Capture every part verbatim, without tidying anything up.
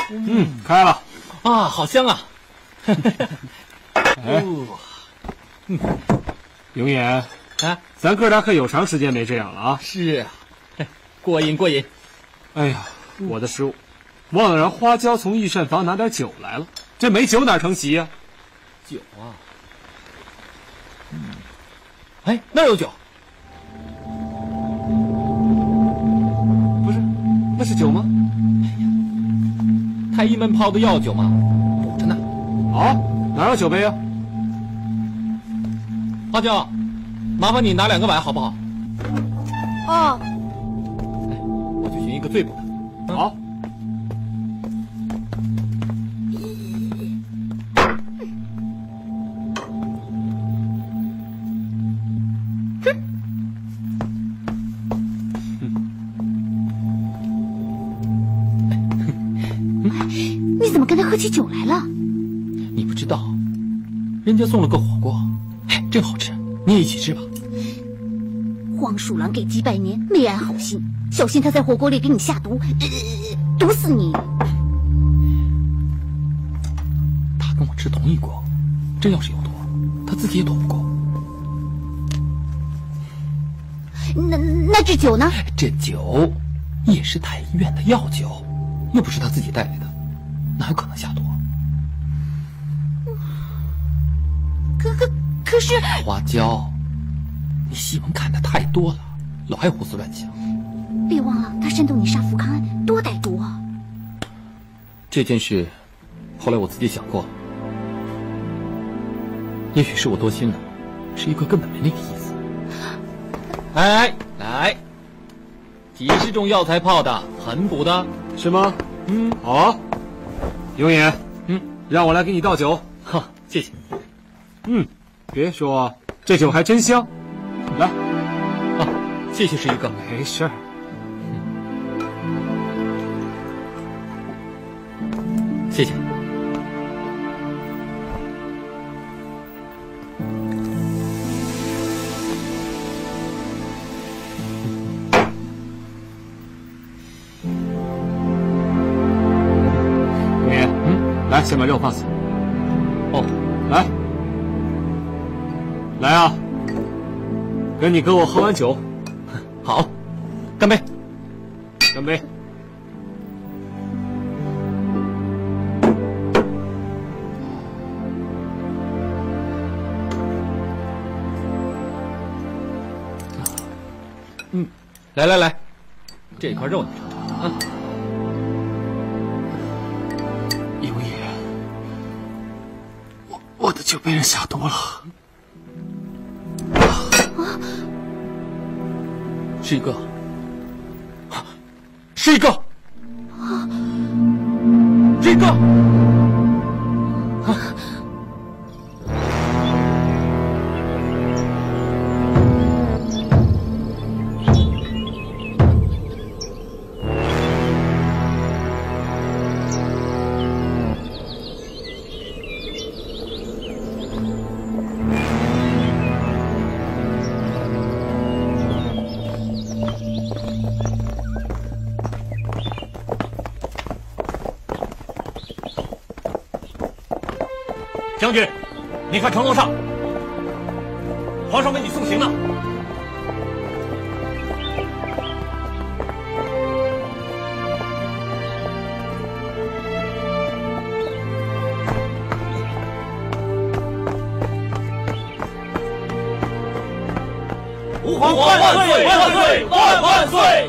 嗯，开了。 啊，好香啊！ 哎，嗯，永远啊，咱哥俩可有长时间没这样了啊！ 是啊，过瘾过瘾。 哎呀，我的失误，忘了让花椒从御膳房拿点酒来了。这没酒哪成席呀？ 酒啊，嗯，哎，那儿有酒。 不是，那是酒吗？ 哎呀，太医们泡的药酒嘛，补着呢。 啊，哪有酒杯啊？ 花椒，麻烦你拿两个碗好不好？ 哦。 哎，我去寻一个最补的。 嗯、好。 你怎么跟他喝起酒来了？ 你不知道，人家送了个火锅，哎，真好吃，你也一起吃吧。 黄鼠狼给鸡拜年，没安好心，小心他在火锅里给你下毒，呃、毒死你！ 他跟我吃同一锅，真要是有毒，他自己也躲不过。 那那这酒呢？ 这酒也是太医院的药酒，又不是他自己带来的，哪有可能下毒？ 可可可是花椒，你戏文看的太多了，老爱胡思乱想。 别忘了，他煽动你杀福康安，多歹毒啊！ 这件事，后来我自己想过，也许是我多心了，是一个根本没那个意思。哎，来，几十种药材泡的，很补的， 是吗？ 嗯， 好啊。永远， 嗯， 让我来给你倒酒。 哈，谢谢。 嗯，别说，这酒还真香。来， 啊，谢谢十一哥。 没事儿。 谢谢。 永远，嗯，来，先把肉放下。 哦， 来，来啊，跟你哥我喝完酒。 好，干杯！ 干杯！ 嗯，来来来，这块肉你尝尝啊。 永野，我我的酒被人下毒了。 啊！ 是一个，是一个， 啊！ 是一个。啊！ 将军，你看城楼上，皇上为你送行呢。吾皇万岁万岁万万岁！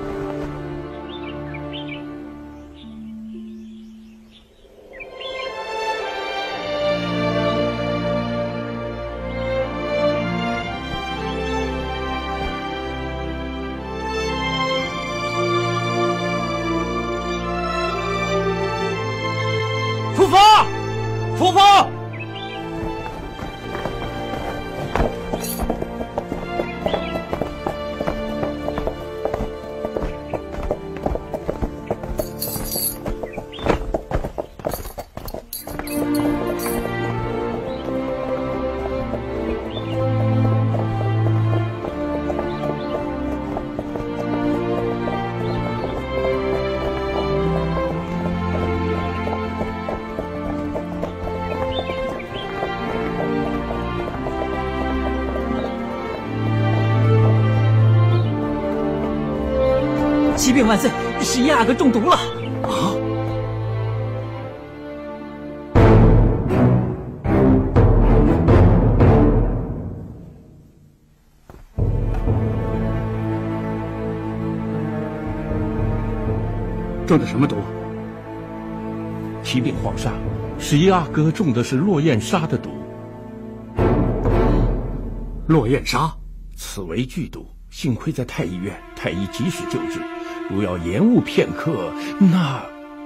出发！出发！ 启禀万岁，十一阿哥中毒了！ 啊！ 中的什么毒？ 启禀皇上，十一阿哥中的是落雁砂的毒。 落雁砂， 此为剧毒，幸亏在太医院，太医及时救治。如要延误片刻，那……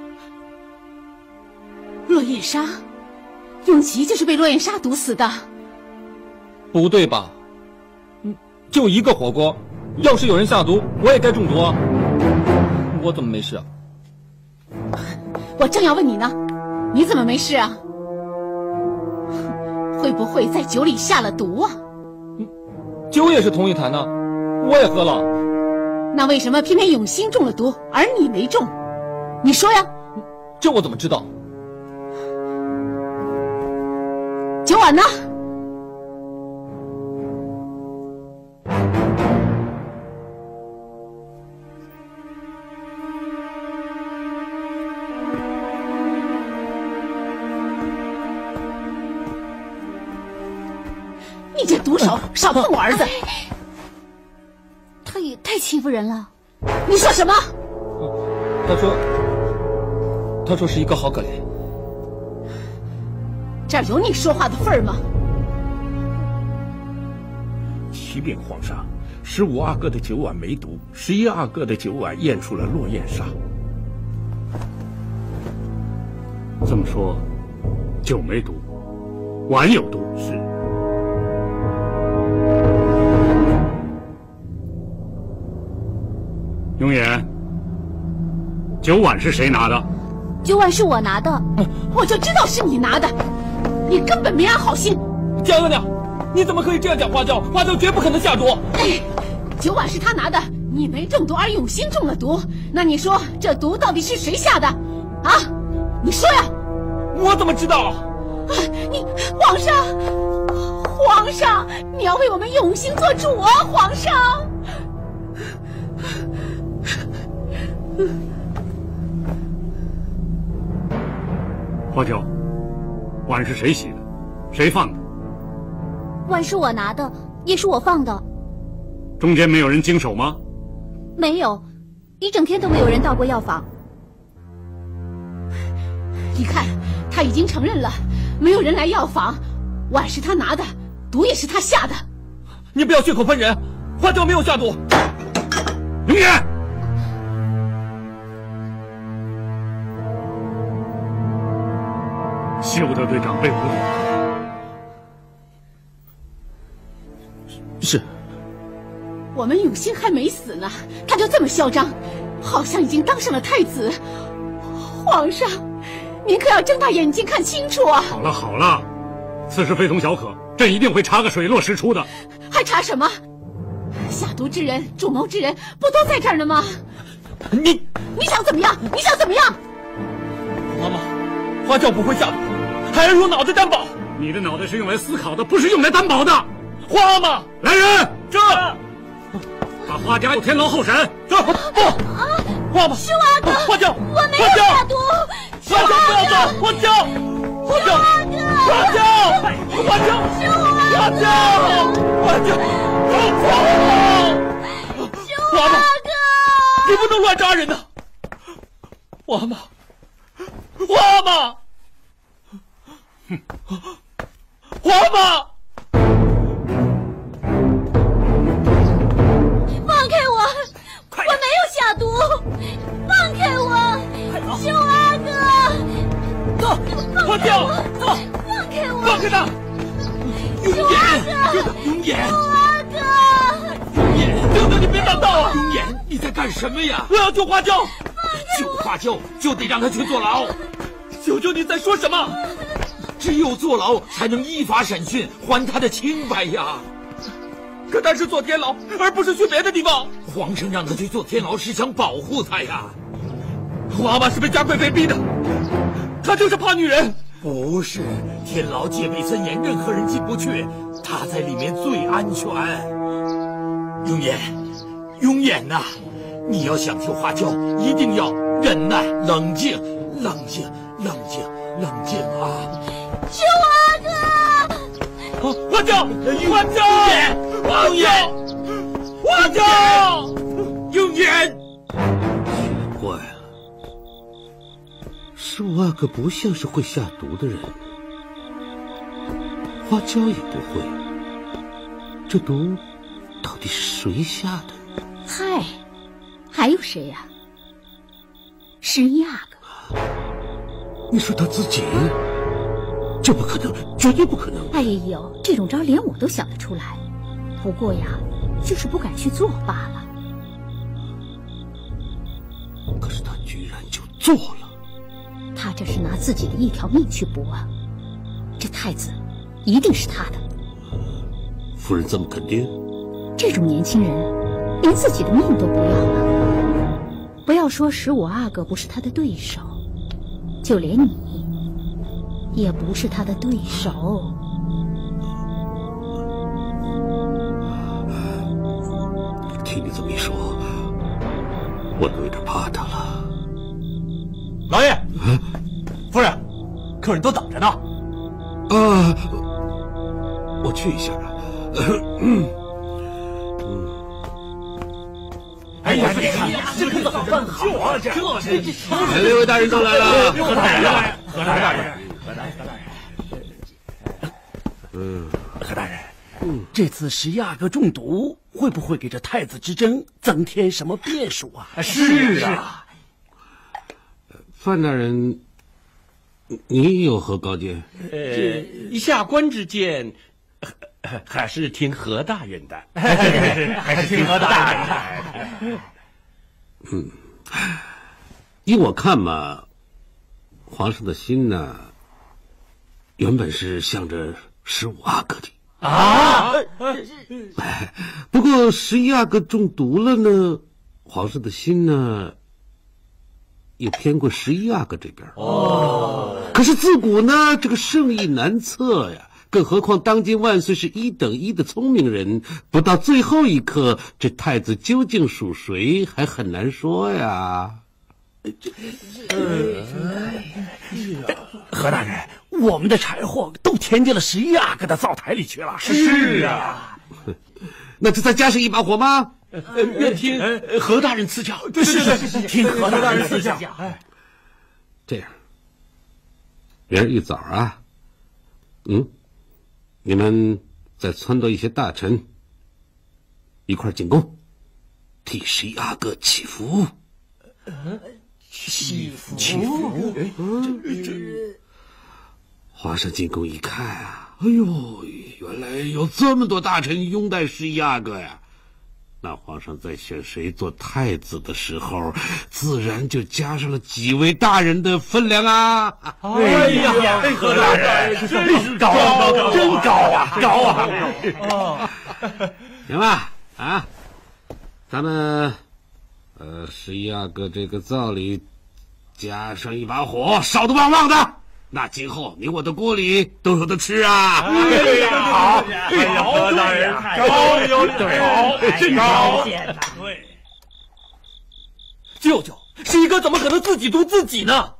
落雁砂，永琪就是被落雁砂毒死的。 不对吧？嗯，就一个火锅，要是有人下毒，我也该中毒啊。我怎么没事啊？ 我正要问你呢，你怎么没事啊？会不会在酒里下了毒啊？ 酒也是同一坛的，我也喝了。 那为什么偏偏永兴中了毒，而你没中？你说呀？ 这我怎么知道？ 酒碗呢？你这毒手，少碰我儿子！ 他也太欺负人了。 你说什么？ 他说，他说是一个好可怜。 这儿有你说话的份儿吗？ 启禀皇上，十五阿哥的酒碗没毒，十一阿哥的酒碗验出了落雁砂。 这么说，酒没毒，碗有毒。 是。 永远，酒碗是谁拿的？ 酒碗是我拿的， 我就知道是你拿的，你根本没安好心。 江额娘，你怎么可以这样讲花椒？花椒绝不可能下毒。 哎，酒碗是他拿的，你没中毒，而永兴中了毒。那你说这毒到底是谁下的？啊，你说呀！ 我怎么知道？ 啊，你皇上，皇上，你要为我们永兴做主啊，皇上！ 花椒，碗是谁洗的？谁放的？ 碗是我拿的，也是我放的。 中间没有人经手吗？ 没有，一整天都没有人到过药房。 你看，他已经承认了，没有人来药房，碗是他拿的，毒也是他下的。 你不要血口喷人，花椒没有下毒。 永远。休得对长辈无礼。 是。 我们永兴还没死呢，他就这么嚣张，好像已经当上了太子。皇上，您可要睁大眼睛看清楚啊！ 好了好了，此事非同小可，朕一定会查个水落石出的。 还查什么？下毒之人、主谋之人不都在这儿呢吗？ 你你想怎么样？你想怎么样？ 妈妈，花椒不会下毒。孩儿用脑子担保。 你的脑袋是用来思考的，不是用来担保的。 花妈， 来人， 这把花家天牢候审。 这不，花妈， 是阿哥， 花椒， 我没有下毒。 花椒不要走，花椒，花椒，花椒，花椒，花椒，花椒，花妈，你不能乱扎人呐！花妈，花妈。花妈， 放开我！我没有下毒，放开我！救阿哥！ 走，花椒，走， 放开我！ 放开他！ 救阿哥！ 永远， 救阿哥！ 永远， 舅舅，你别挡道啊！ 永远，你在干什么呀？ 我要救花椒， 救花椒就得让他去坐牢。 舅舅，你在说什么？ 只有坐牢才能依法审讯，还他的清白呀！ 可他是坐天牢，而不是去别的地方。 皇上让他去坐天牢是想保护他呀。 花妈是被家贵妃逼的，她就是怕女人。 不是，天牢戒备森严，任何人进不去，他在里面最安全。永远，永远呐、啊， 你要想救花椒，一定要忍耐、冷静、冷静、冷静、冷静啊！ 是我阿哥！花椒，花椒，花椒，花椒，永远。 奇怪了，十五阿哥不像是会下毒的人，花椒也不会。这毒到底是谁下的？ 嗨，还有谁呀、啊？十一阿哥。 你说他自己？这不可能，绝对不可能！ 哎呦，这种招连我都想得出来，不过呀，就是不敢去做罢了。 可是他居然就做了， 他这是拿自己的一条命去搏啊！这太子一定是他的。 夫人这么肯定？ 这种年轻人连自己的命都不要了，不要说十五阿哥不是他的对手，就连你也不是他的对手。 听你这么一说，我都有点怕他了。 老爷，啊、夫人，客人都等着呢。 啊，我去一下吧。嗯， 哎呀，你看这可早办好啊！这这这， 六位大人都来了。 何大人，何大人，何大人，何大人。 嗯，何大人，嗯，这次十一阿哥中毒，会不会给这太子之争增添什么变数啊？ 是啊。 范大人，你有何高见？ 呃，下官之见。还是听何大人的， 还是听何大人的。 嗯，依我看嘛，皇上的心呢，原本是向着十五阿哥的啊。 不过十一阿哥中毒了呢，皇上的心呢，又偏过十一阿哥这边。 哦。 可是自古呢，这个圣意难测呀。更何况当今万岁是一等一的聪明人，不到最后一刻，这太子究竟属谁还很难说呀。 何大人，我们的柴火都填进了十一阿哥的灶台里去了。 是啊， 那就再加上一把火吗？ 愿听何大人赐教。 是是是， 听何大人赐教。 这样，明儿一早啊，嗯。你们再撺掇一些大臣一块进宫，替十一阿哥祈福。 祈福？祈福？ 嗯，这皇上进宫一看啊，哎呦，原来有这么多大臣拥戴十一阿哥呀！那皇上在选谁做太子的时候，自然就加上了几位大人的分量啊！ 哎呀，何大人真是高高真高啊，高啊！ 哦，行吧，啊，咱们呃十一阿哥这个灶里加上一把火，烧得旺旺的。那今后你我的锅里都有的吃啊！ 哎呀，好，哎呀，何大人高有好，真高！对， 舅舅，十一哥怎么可能自己毒自己呢？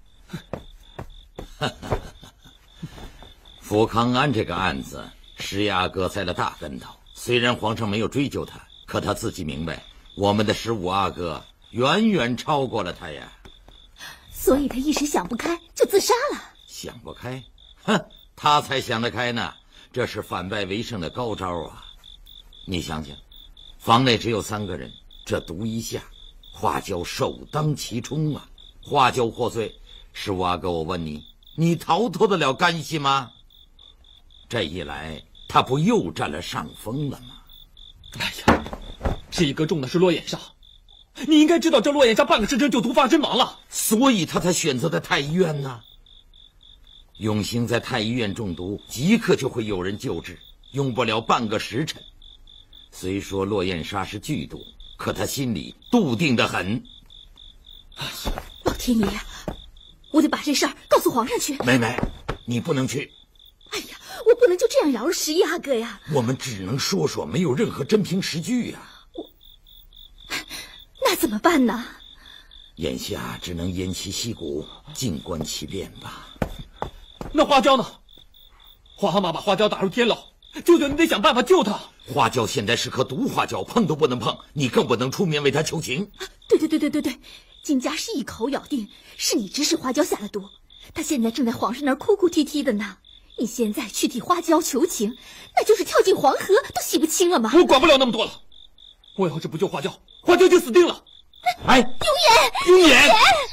福康安这个案子，十一阿哥栽了大跟头。虽然皇上没有追究他，可他自己明白，我们的十五阿哥远远超过了他呀。 所以他一时想不开，就自杀了。 想不开？哼，他才想得开呢！这是反败为胜的高招啊！你想想，房内只有三个人，这毒一下，花椒首当其冲啊！花椒获罪，十五阿哥，我问你，你逃脱得了干系吗？这一来，他不又占了上风了吗？ 哎呀，十一哥中的是落眼煞。你应该知道，这落眼煞半个时辰就毒发身亡了， 所以他才选择在太医院呢。永兴在太医院中毒，即刻就会有人救治，用不了半个时辰。虽说落眼煞是剧毒，可他心里笃定得很。 老天爷，我得把这事儿告诉皇上去。 妹妹，你不能去。 哎呀，我不能就这样饶了十一阿哥呀。 我们只能说说，没有任何真凭实据呀。 那怎么办呢？ 眼下只能偃旗息鼓，静观其变吧。 那花椒呢？皇阿玛把花椒打入天牢，舅舅你得想办法救他。 花椒现在是颗毒花椒，碰都不能碰，你更不能出面为他求情。 对对对对对对，金家是一口咬定是你指使花椒下了毒，他现在正在皇上那儿哭哭啼啼的呢。你现在去替花椒求情，那就是跳进黄河都洗不清了吗？ 我管不了那么多了，我要是不救花椒，花椒就死定了。 哎， 永远， 永远！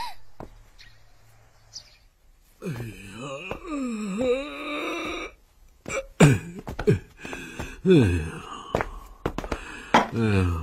哎呀，哎呀，哎呀，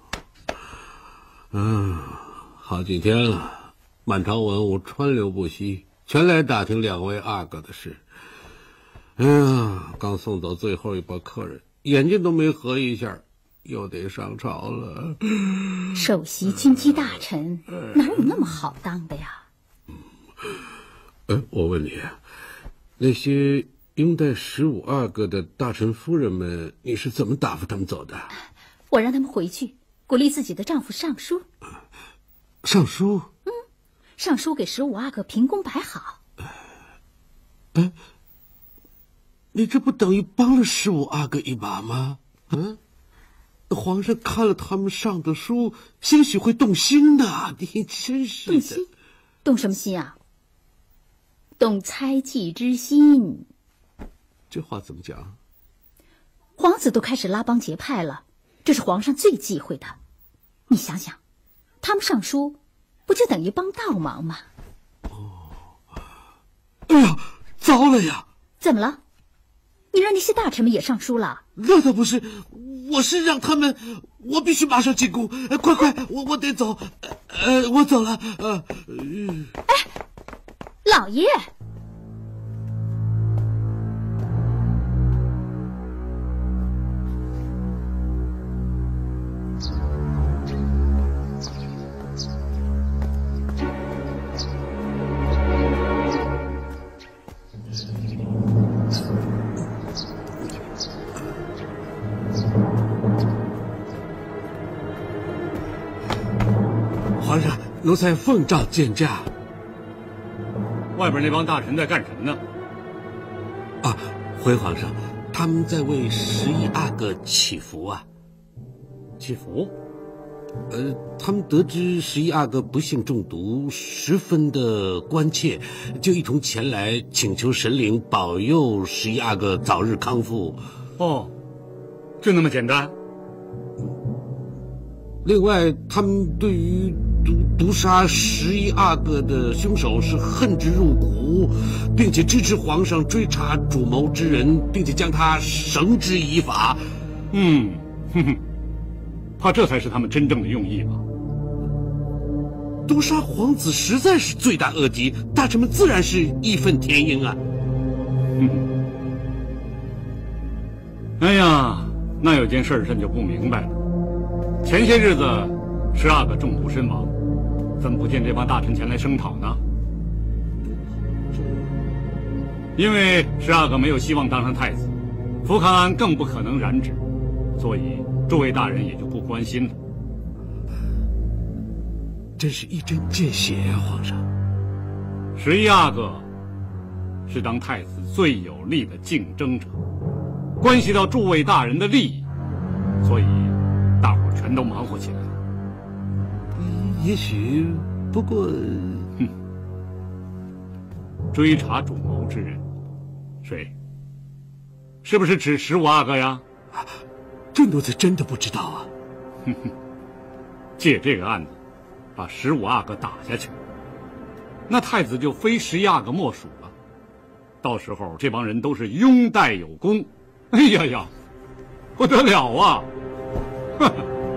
嗯，好几天了，满朝文武川流不息，全来打听两位阿哥的事。哎呀，刚送走最后一波客人，眼睛都没合一下，又得上朝了。 首席军机大臣哪有那么好当的呀？ 哎，我问你，那些拥戴十五阿哥的大臣夫人们，你是怎么打发他们走的？ 我让他们回去鼓励自己的丈夫上书。 上书？ 嗯，上书给十五阿哥评功摆好。 哎，你这不等于帮了十五阿哥一把吗？嗯，皇上看了他们上的书，兴许会动心的。你真是的。 动心？动什么心啊？动猜忌之心。 这话怎么讲？ 皇子都开始拉帮结派了，这是皇上最忌讳的。你想想，他们上书，不就等于帮倒忙吗？ 哦，哎呀，糟了呀！ 怎么了？你让那些大臣们也上书了？ 那倒不是，我是让他们，我必须马上进宫。呃、快快，我我得走，呃，我走了。呃， 哎，老爷。 皇上，奴才奉诏见驾。 外边那帮大臣在干什么呢？ 啊，回皇上，他们在为十一阿哥祈福啊。 祈福？ 呃，他们得知十一阿哥不幸中毒，十分的关切，就一同前来请求神灵保佑十一阿哥早日康复。 哦，就那么简单？ 另外，他们对于毒毒杀十一阿哥的凶手是恨之入骨，并且支持皇上追查主谋之人，并且将他绳之以法。 嗯，哼哼，怕这才是他们真正的用意吧？ 毒杀皇子实在是罪大恶极，大臣们自然是义愤填膺啊。 嗯，哎呀，那有件事朕就不明白了。前些日子，十阿哥中毒身亡，怎么不见这帮大臣前来声讨呢？因为十阿哥没有希望当上太子，福康安更不可能染指，所以诸位大人也就不关心了。 真是一针见血啊，皇上！ 十一阿哥是当太子最有力的竞争者，关系到诸位大人的利益，所以大伙全都忙活起来了。 也许，不过， 哼，追查主谋之人，谁？是不是指十五阿哥呀？ 这奴才真的不知道啊。 哼哼，借这个案子，把十五阿哥打下去，那太子就非十一阿哥莫属了。到时候这帮人都是拥戴有功，哎呀呀，不得了啊！呵呵。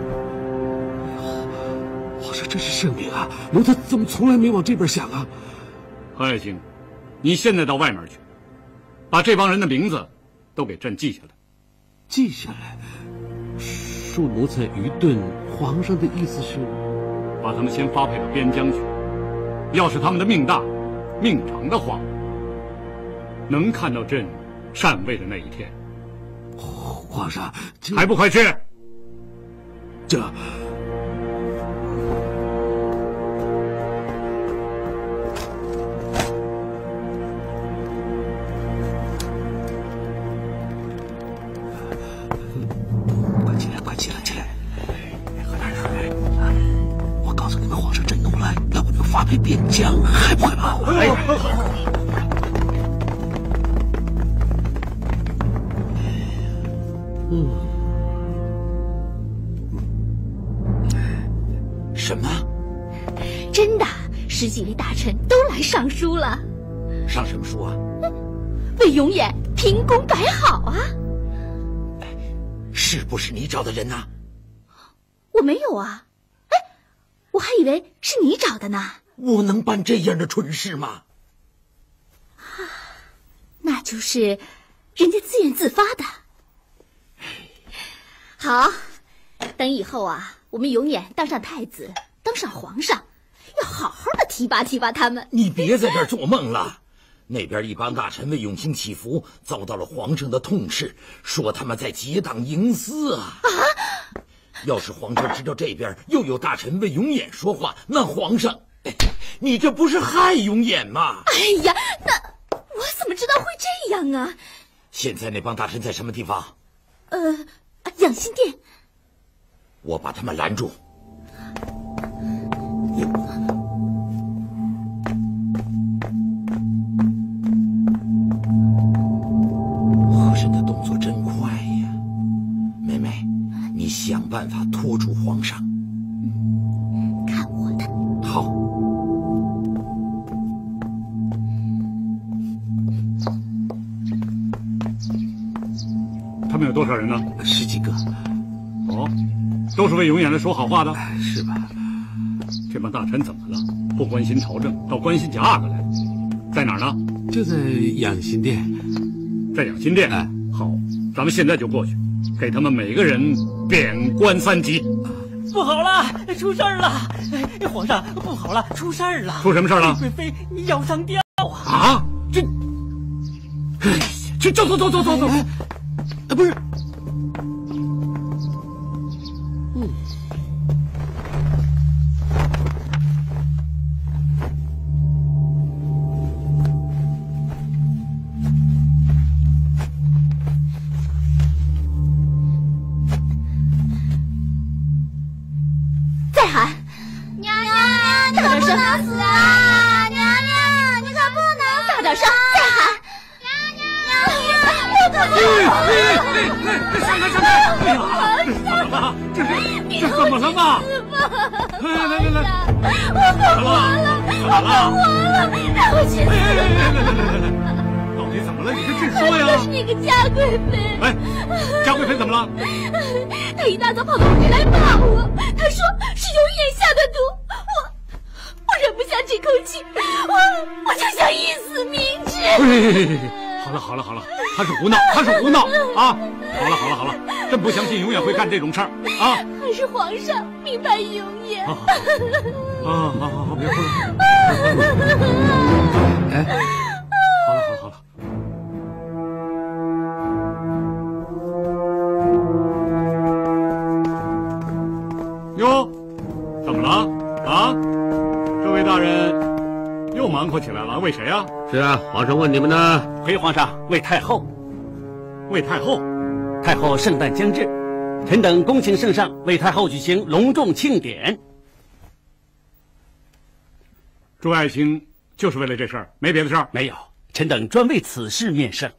皇上真是圣明啊！奴才怎么从来没往这边想啊？ 何爱卿，你现在到外面去，把这帮人的名字都给朕记下来。 记下来？恕奴才愚钝。皇上的意思是， 把他们先发配到边疆去。要是他们的命大、命长的话，能看到朕禅位的那一天。 皇上， 还不快去！ 这。 化为边疆，害不害怕？ 哎， 嗯， 什么？ 真的，十几位大臣都来上书了。 上什么书啊？ 为永远平公摆好啊！ 是不是你找的人呐？ 我没有啊。哎，我还以为是你找的呢。 我能办这样的蠢事吗？ 那就是人家自愿自发的。好，等以后啊，我们永远当上太子，当上皇上，要好好的提拔提拔他们。 你别在这儿做梦了。那边一帮大臣为永兴祈福，遭到了皇上的痛斥，说他们在结党营私啊！啊！要是皇上知道这边又有大臣为永琰说话，那皇上，你这不是害永琰吗？ 哎呀，那我怎么知道会这样啊？ 现在那帮大臣在什么地方？ 呃，养心殿。 我把他们拦住。想办法拖住皇上。 嗯，看我的。 好。 他们有多少人呢？ 十几个。 哦，都是为永琰来说好话的， 是吧？ 这帮大臣怎么了？不关心朝政，倒关心贾阿哥来了，在哪儿呢？ 就在养心殿。 在养心殿。哎，好，咱们现在就过去。给他们每个人贬官三级。 不好了，出事儿了！皇上，不好了，出事儿了！ 出什么事儿了？ 贵妃要上吊啊！ 啊！这，哎呀，去走走走走走走！啊， 不是，嗯， 再喊， 娘娘，你可不能死啊！娘娘，你可不能大点声，再喊， 娘娘，我可不能！上来上来！哎呀，这是怎么了？这是这怎么了嘛？来来来来来， 我复活了！我复活了！让我去死！ 来来来来来来来，到底怎么了？你快直说呀！ 就是那个嘉贵妃。 哎，嘉贵妃怎么了？ 她一大早跑到屋里来骂我，她说是永琰下的毒，我我忍不下这口气，我我就想以死明志。 好了好了好了，他是胡闹，他是胡闹啊！好了好了好了，真不相信永远会干这种事儿啊！ 还是皇上明白永琰。 啊啊好好好，别哭了。 哎， 好了好了好了。哟，怎么了啊？这位大人又忙活起来了，为谁啊？ 是啊，皇上问你们呢。 回皇上，为太后。 为太后。 太后圣诞将至，臣等恭请圣上为太后举行隆重庆典。 诸爱卿就是为了这事儿，没别的事儿？ 没有，臣等专为此事面圣。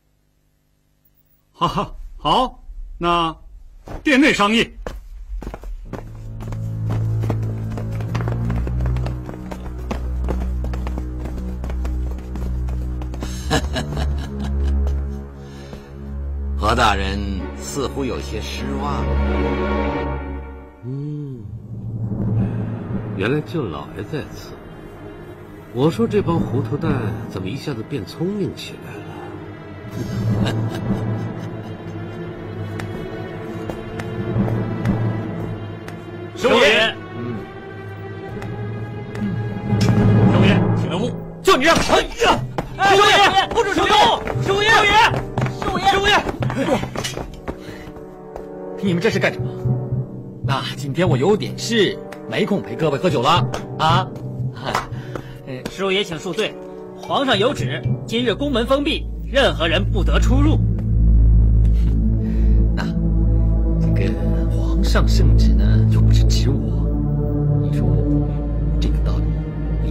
哈哈，好，那殿内商议。 何大人似乎有些失望。 嗯，原来舅老爷在此。我说这帮糊涂蛋怎么一下子变聪明起来了？ 收爷， 嗯， 收爷，请入目。就你这，哎呀！ 收爷，不准出动！收爷，收爷，收爷，收爷！ 你们这是干什么？那今天我有点事，没空陪各位喝酒了啊！ 师爷请恕罪，皇上有旨，今日宫门封闭，任何人不得出入。 那这个皇上圣旨呢，又不是指我，你说这个道理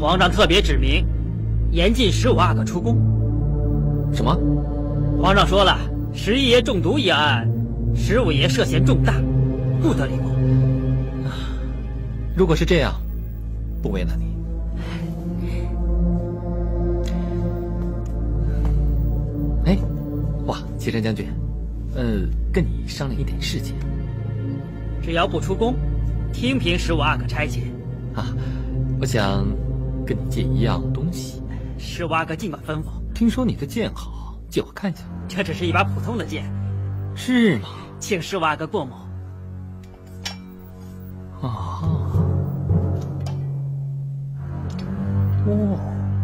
皇上特别指明，严禁十五阿哥出宫。 什么？ 皇上说了，十一爷中毒一案，十五爷涉嫌重大，不得离宫。 如果是这样，不为难你。哎，哇，岐山将军，呃，跟你商量一点事情。 只要不出宫，听凭十五阿哥差遣。 啊，我想跟你借一样东西。 十五阿哥尽管吩咐。 听说你的剑好，借我看一下。 这只是一把普通的剑。 是吗？ 请十五阿哥过目。 啊。哦。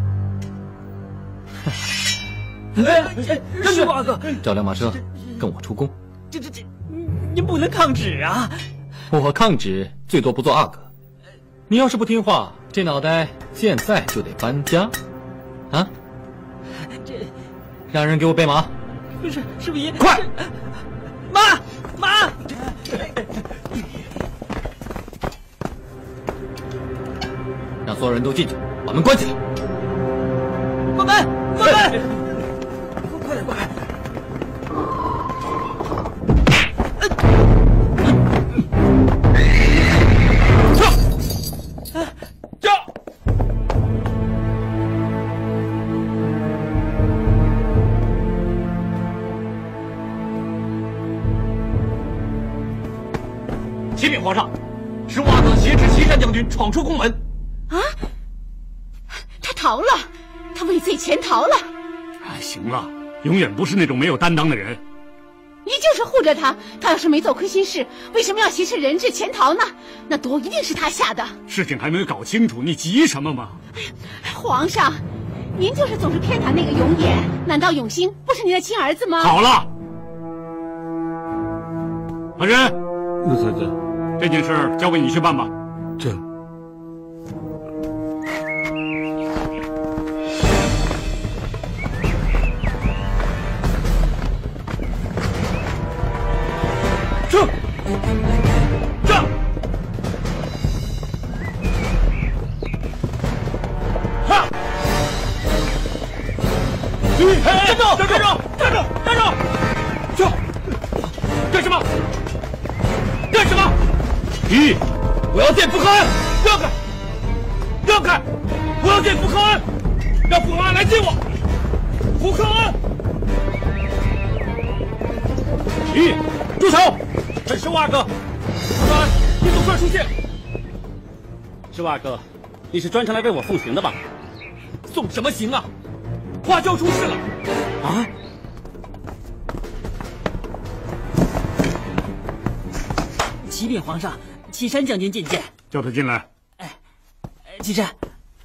哎，十五阿哥， 找辆马车，跟我出宫。 这这这，您不能抗旨啊！ 我抗旨，最多不做阿哥。你要是不听话，这脑袋现在就得搬家，啊！ 这， 让人给我备马。 不是，师傅爷， 快！ 马马！ 让所有人都进去，把门关起来。 关门，关门！快点，快点！ 启禀皇上，十五阿哥挟持岐山将军闯出宫门。 啊！他逃了，他畏罪潜逃了。 哎，行了，永远不是那种没有担当的人。 你就是护着他，他要是没做亏心事，为什么要挟持人质潜逃呢？那毒一定是他下的。 事情还没有搞清楚，你急什么嘛？ 皇上，您就是总是偏袒那个永琰，难道永兴不是您的亲儿子吗？ 好了，大人， 那太太， 这件事交给你去办吧。 这。 这，这，哈！站住！站住！站住！站住！站住！这，干什么？干什么？ 咦， 我要见福和安！让开！让开！我要见福和安！让福和安来接我！福和安！咦，住手！这是十五阿哥，福和安，你总算出现。 十五阿哥，你是专程来为我送行的吧？ 送什么行啊？花椒出事了！ 啊！ 启禀皇上，岐山将军觐见。 叫他进来。 哎，岐山，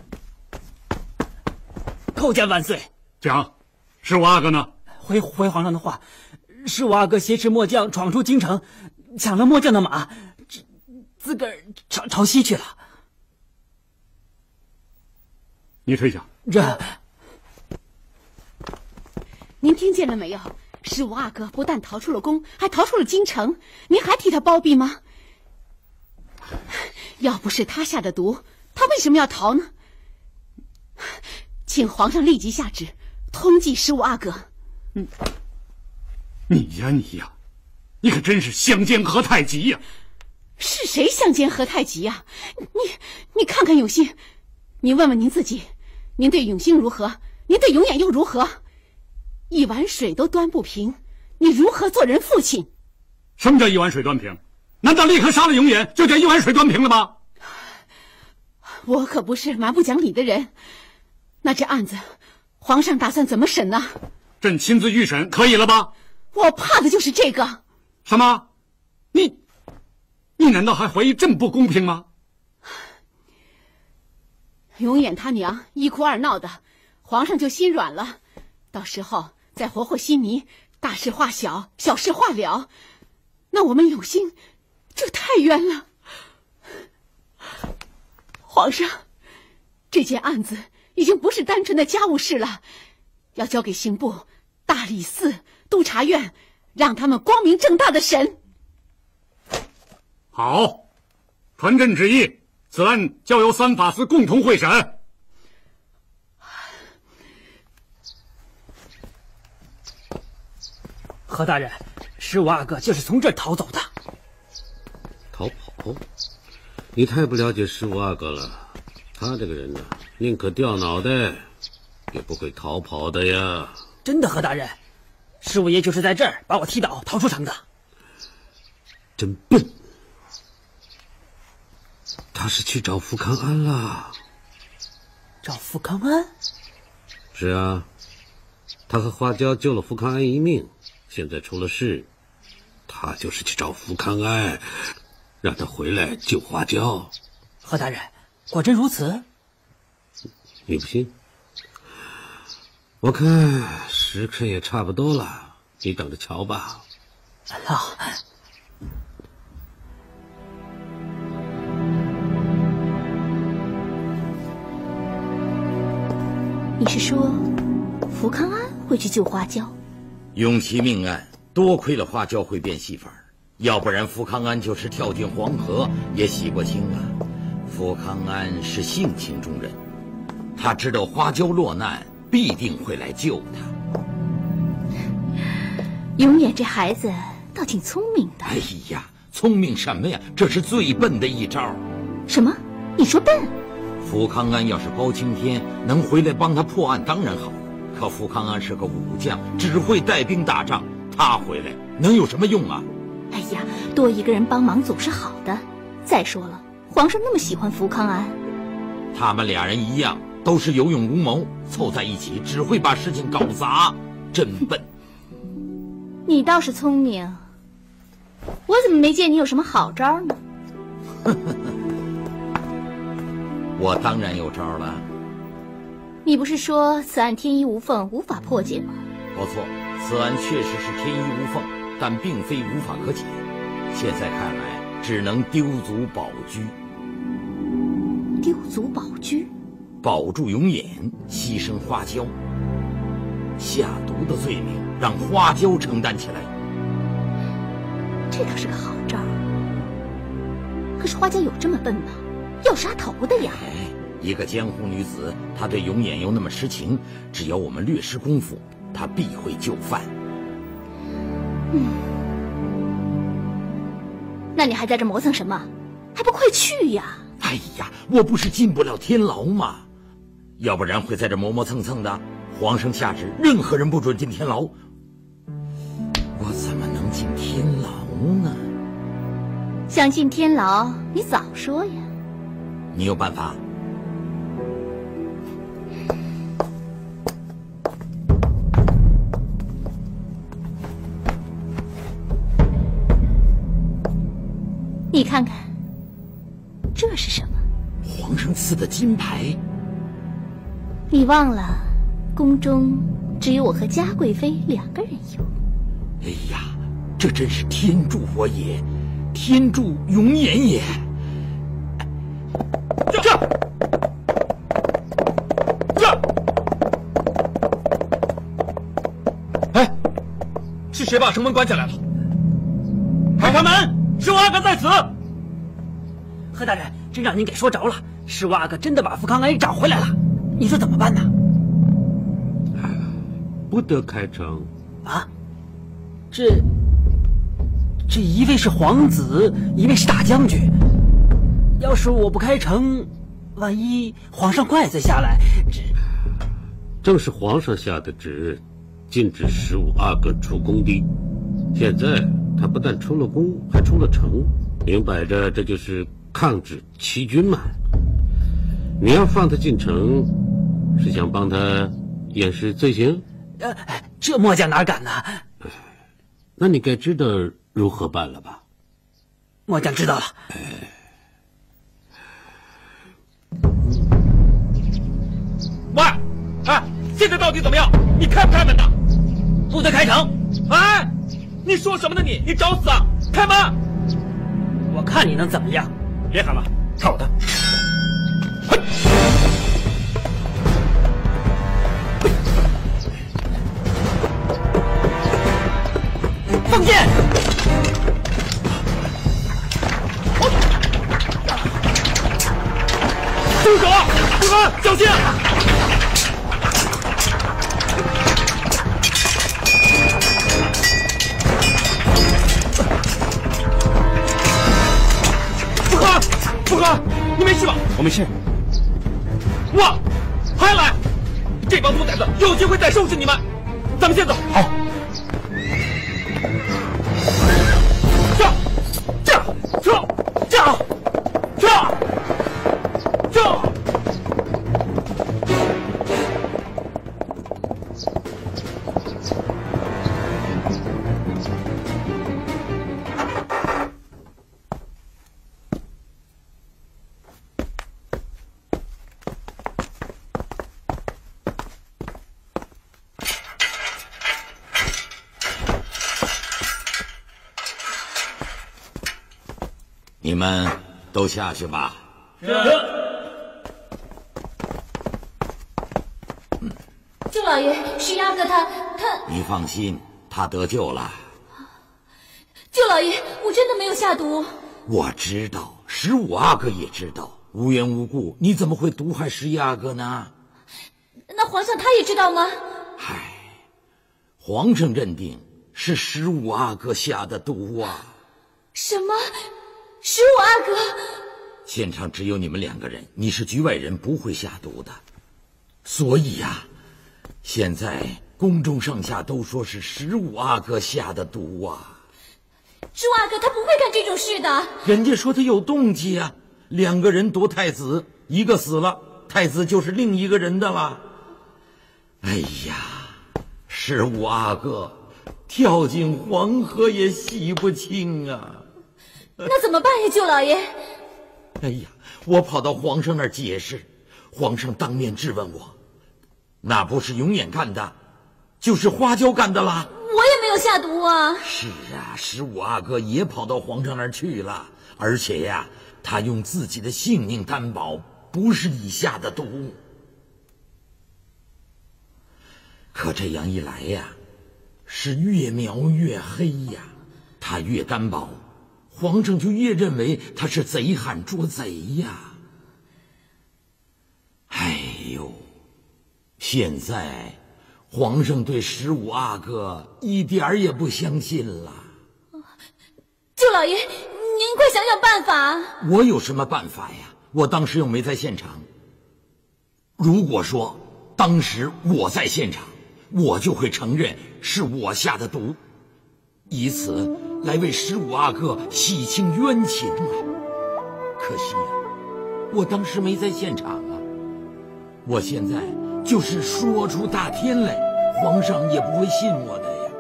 叩见万岁。 讲，十五阿哥呢？ 回回皇上的话，十五阿哥挟持末将闯出京城，抢了末将的马，自自个儿朝朝西去了。 你退下。 这， 您听见了没有？十五阿哥不但逃出了宫，还逃出了京城，您还替他包庇吗？要不是他下的毒，他为什么要逃呢？请皇上立即下旨通缉十五阿哥。 嗯，你呀你呀，你可真是相煎何太急呀！ 是谁相煎何太急呀？你你看看永兴，你问问您自己，您对永兴如何？您对永远又如何？一碗水都端不平，你如何做人父亲？ 什么叫一碗水端平？难道立刻杀了永远就叫一碗水端平了吗？ 我可不是蛮不讲理的人。那这案子，皇上打算怎么审呢？ 朕亲自预审可以了吧？ 我怕的就是这个。 什么？你，你难道还怀疑朕不公平吗？ 永远他娘一哭二闹的，皇上就心软了。到时候再和和稀泥，大事化小，小事化了，那我们永兴就太冤了。皇上，这件案子已经不是单纯的家务事了，要交给刑部、大理寺、督察院，让他们光明正大的审。 好，传朕旨意，此案交由三法司共同会审。 何大人，十五阿哥就是从这儿逃走的。 逃跑？你太不了解十五阿哥了。他这个人呢，宁可掉脑袋，也不会逃跑的呀。 真的，何大人，十五爷就是在这儿把我踢倒，逃出城的。 真笨。他是去找福康安了。 找福康安？ 是啊，他和花椒救了福康安一命，现在出了事，他就是去找福康安，让他回来救花椒。 何大人，果真如此？ 你不信？我看时辰也差不多了，你等着瞧吧。 好。 你是说福康安会去救花椒？ 永琪命案，多亏了花椒会变戏法，要不然福康安就是跳进黄河也洗不清啊。福康安是性情中人，他知道花椒落难，必定会来救他。 永远这孩子倒挺聪明的。 哎呀，聪明什么呀？这是最笨的一招。 什么？你说笨？ 福康安要是包青天，能回来帮他破案当然好。可福康安是个武将，只会带兵打仗，他回来能有什么用啊？ 哎呀，多一个人帮忙总是好的。再说了，皇上那么喜欢福康安， 他们俩人一样，都是有勇无谋，凑在一起只会把事情搞砸，真笨。 你倒是聪明，我怎么没见你有什么好招呢？ 我当然有招了。 你不是说此案天衣无缝，无法破解吗？ 不错，此案确实是天衣无缝，但并非无法可解。现在看来，只能丢卒保车。 丢卒保车？ 保住永琰，牺牲花椒。下毒的罪名让花椒承担起来。 这倒是个好招。可是花椒有这么笨吗？要杀头的呀！ 哎，一个江湖女子，她对永琰又那么痴情，只要我们略施功夫，她必会就范。 嗯，那你还在这磨蹭什么？还不快去呀！ 哎呀，我不是进不了天牢吗？要不然会在这磨磨蹭蹭的。皇上下旨，任何人不准进天牢。我怎么能进天牢呢？ 想进天牢，你早说呀！ 你有办法？ 你看看，这是什么？ 皇上赐的金牌。 你忘了，宫中只有我和嘉贵妃两个人有。 哎呀，这真是天助我也，天助永琰也。 这这，哎，是谁把城门关起来了？快开门！十五阿哥在此。 何大人，真让您给说着了，十五阿哥真的把福康安找回来了，你说怎么办呢？ 不得开城啊！这这一位是皇子，一位是大将军。要是我不开城，万一皇上怪罪下来，这正是皇上下的旨，禁止十五阿哥出宫的。现在他不但出了宫，还出了城，明摆着这就是抗旨欺君嘛。你要放他进城，是想帮他掩饰罪行？ 呃，这末将哪敢呢？ 那你该知道如何办了吧？ 末将知道了。 喂，哎，现在到底怎么样？你开不开门呐？ 不得开城！ 哎，你说什么呢你？你找死啊！开门！ 我看你能怎么样？ 别喊了，看我的！ 放箭！ 住手！福康安，小心！ 你没事吧？ 我没事。 哇，还来！这帮兔崽子有机会再收拾你们。咱们先走。 好。 上，驾，撤，驾，撤，撤。 你们都下去吧。 是。 舅老爷，石阿哥他他…… 你放心，他得救了。 舅老爷，我真的没有下毒。 我知道，十五阿哥也知道，无缘无故你怎么会毒害十一阿哥呢？ 那皇上他也知道吗？ 唉，皇上认定是十五阿哥下的毒啊。 什么？十五阿哥？ 现场只有你们两个人，你是局外人，不会下毒的。所以呀、啊，现在宫中上下都说是十五阿哥下的毒啊。 十五阿哥他不会干这种事的。 人家说他有动机啊，两个人夺太子，一个死了，太子就是另一个人的了。哎呀，十五阿哥跳进黄河也洗不清啊。 那怎么办呀，舅老爷？ 哎呀，我跑到皇上那儿解释，皇上当面质问我，那不是永远干的，就是花椒干的啦。 我也没有下毒啊。 是啊，十五阿哥也跑到皇上那儿去了，而且呀，他用自己的性命担保，不是你下的毒。可这样一来呀，是越描越黑呀，他越担保，皇上就越认为他是贼喊捉贼呀。哎呦，现在皇上对十五阿哥一点儿也不相信了。 舅老爷，您快想想办法。 我有什么办法呀？我当时又没在现场。如果说当时我在现场，我就会承认是我下的毒，以此来为十五阿哥洗清冤情啊。可惜呀、啊，我当时没在现场啊。我现在就是说出大天来，皇上也不会信我的呀。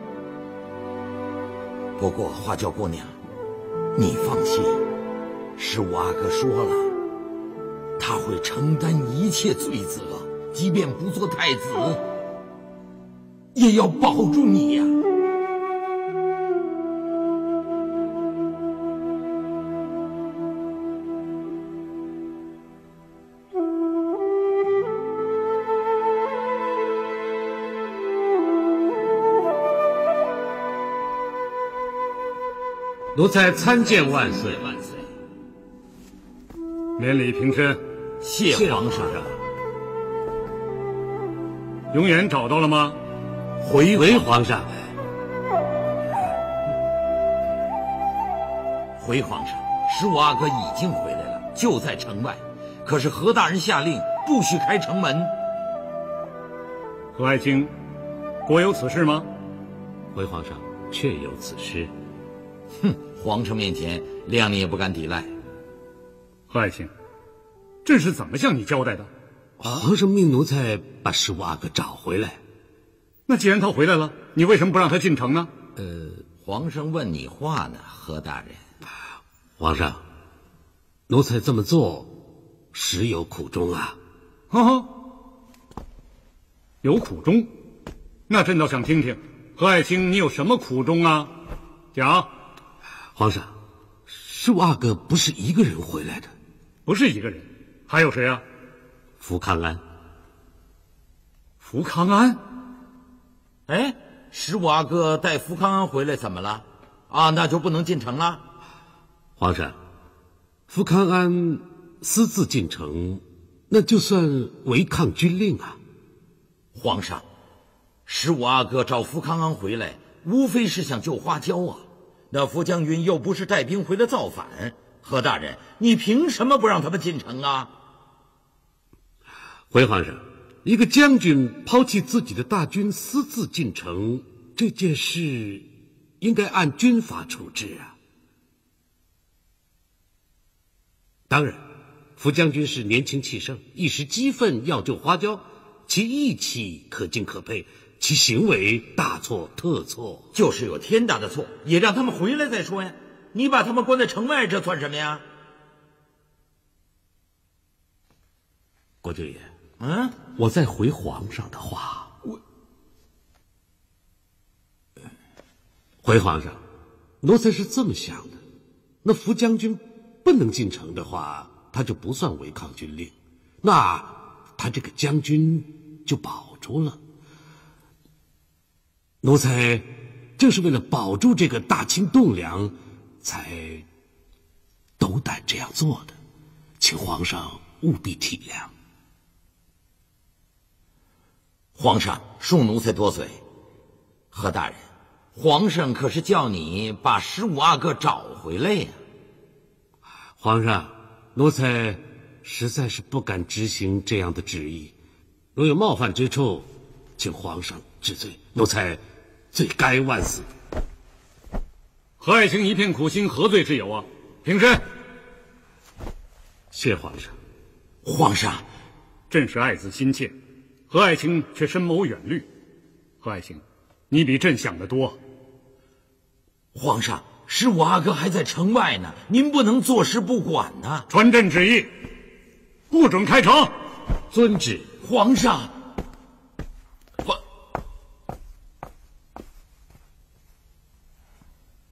不过花椒姑娘，你放心，十五阿哥说了，他会承担一切罪责，即便不做太子，也要保住你呀。 奴才参见万岁！ 万岁！ 免礼平身。 谢皇上。 永远找到了吗？ 回回皇上。 回皇上，十五阿哥已经回来了，就在城外。可是何大人下令不许开城门。 何爱卿，果有此事吗？ 回皇上，确有此事。 哼，皇上面前，谅你也不敢抵赖。 何爱卿，这是怎么向你交代的？ 皇上命奴才把十五阿哥找回来。 那既然他回来了，你为什么不让他进城呢？ 呃，皇上问你话呢，何大人。 皇上，奴才这么做，实有苦衷啊。 哈哈，有苦衷？那朕倒想听听，何爱卿，你有什么苦衷啊？讲。 皇上，十五阿哥不是一个人回来的。 不是一个人，还有谁啊？ 福康安。 福康安？ 哎，十五阿哥带福康安回来怎么了？啊，那就不能进城了？ 皇上，福康安私自进城，那就算违抗军令啊。 皇上，十五阿哥找福康安回来，无非是想救花椒啊。那福将军又不是带兵回来造反， 何大人，你凭什么不让他们进城啊？ 回皇上，一个将军抛弃自己的大军私自进城，这件事应该按军法处置啊。当然，福将军是年轻气盛，一时激愤要救花椒，其义气可敬可佩，其行为大错特错。 就是有天大的错，也让他们回来再说呀。你把他们关在城外，这算什么呀？ 国舅爷， 嗯， 我再回皇上的话，我回皇上，奴才是这么想的：那福将军不能进城的话，他就不算违抗军令，那他这个将军就保住了。奴才正是为了保住这个大清栋梁，才斗胆这样做的，请皇上务必体谅。 皇上，恕奴才多嘴。何大人，皇上可是叫你把十五阿哥找回来呀。 皇上，奴才实在是不敢执行这样的旨意，若有冒犯之处，请皇上治罪，奴才罪该万死。 何爱卿一片苦心，何罪之有啊？平身。 谢皇上。 皇上， 朕是爱子心切，何爱卿却深谋远虑。何爱卿，你比朕想得多。 皇上，十五阿哥还在城外呢，您不能坐视不管呐。 传朕旨意，不准开城。 遵旨。 皇上。